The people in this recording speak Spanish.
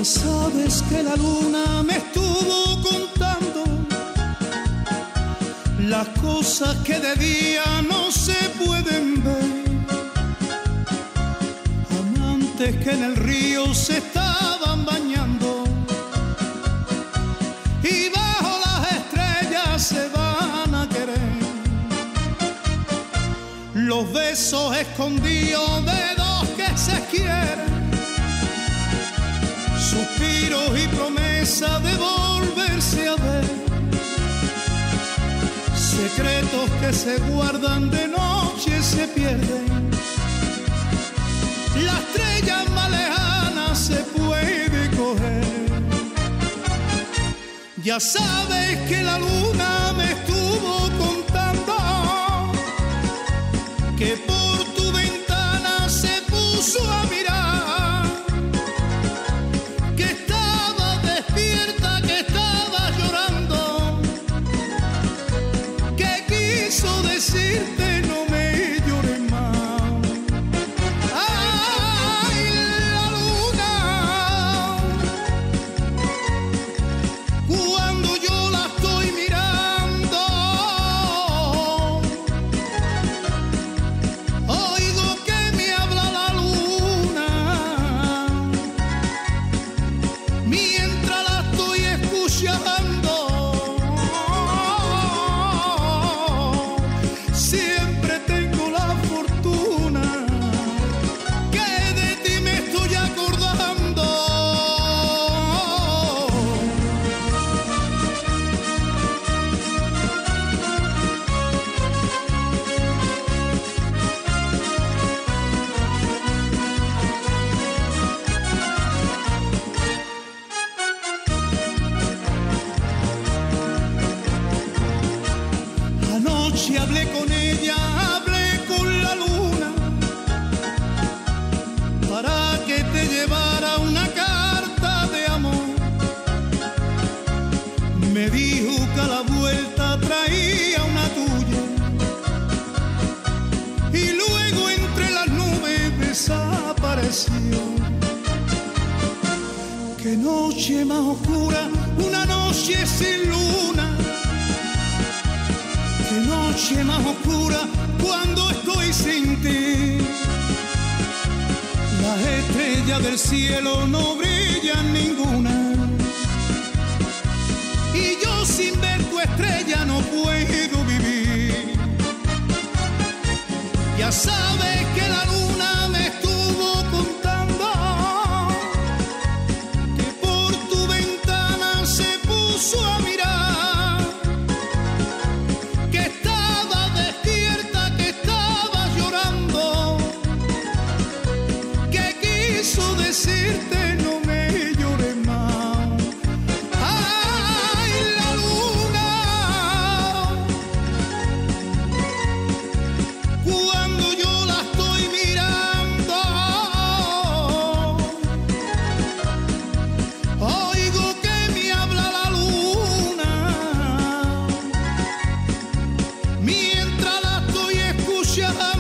Ya sabes que la luna me estuvo contando las cosas que de día no se pueden ver. Amantes que en el río se estaban bañando y bajo las estrellas se van a querer. Los besos escondidos de dos que se quieren, suspiros y promesa de volverse a ver, secretos que se guardan de noche se pierden. La estrella más lejana se puede coger. Ya sabes que la luna me estuvo contando que por tu ventana se puso a mirar, que estaba despierta, que estaba llorando, que quiso decirte no me llores más. Ay, la luna, cuando yo la estoy mirando, oigo que me habla la luna, mientras la estoy escuchando. Siempre tengo la fortuna que de ti me estoy acordando. Anoche hablé con ella, hablé con la luna, para que te llevara una carta de amor. Me dijo que a la vuelta traía una tuya y luego entre las nubes desapareció. Qué noche más oscura, una noche sin luna. Qué noche más oscura cuando estoy sin ti. Las estrellas del cielo no brillan ninguna, y yo sin ver tu estrella no puedo vivir. Ya sabes que la luna me estuvo contando que por tu ventana se puso a mirar, que estaba despierta, que estaba llorando, que quiso decirte no me llores más. Ay, la luna, cuando yo la estoy mirando, oigo que me habla la luna, mientras la estoy escuchando.